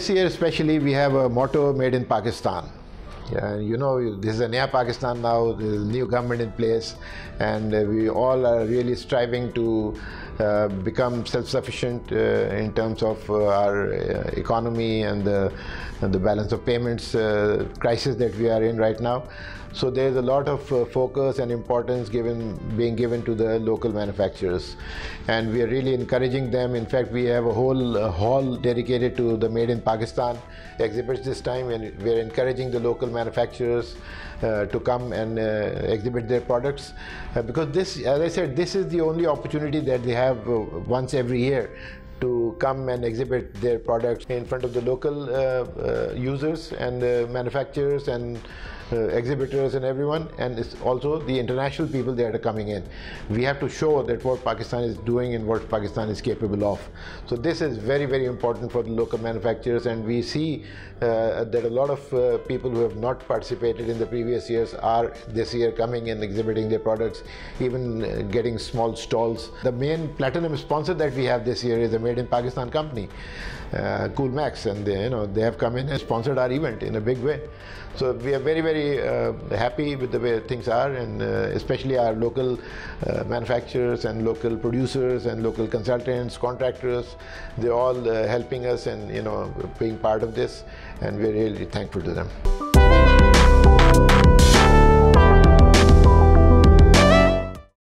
this year especially, we have a motto, made in Pakistan. You know, this is a Naya Pakistan now, there's a new government in place, and we all are really striving to become self-sufficient in terms of our economy and the balance of payments crisis that we are in right now. So there's a lot of focus and importance being given to the local manufacturers, and we are really encouraging them. In fact, we have a whole hall dedicated to the Made in Pakistan exhibits this time, and we are encouraging the local manufacturers to come and exhibit their products, because this, as I said, this is the only opportunity that they have once every year to come and exhibit their products in front of the local users and manufacturers and exhibitors and everyone, and it's also the international people that are coming in. We have to show that what Pakistan is doing and what Pakistan is capable of. So this is very, very important for the local manufacturers, and we see that a lot of people who have not participated in the previous years are this year coming and exhibiting their products, even getting small stalls. The main platinum sponsor that we have this year is a Made in Pakistan company, Cool Max, and they have come in and sponsored our event in a big way. So we are very, very happy with the way things are, and especially our local manufacturers and local producers and local consultants, contractors. They're all helping us and being part of this, and we're really thankful to them.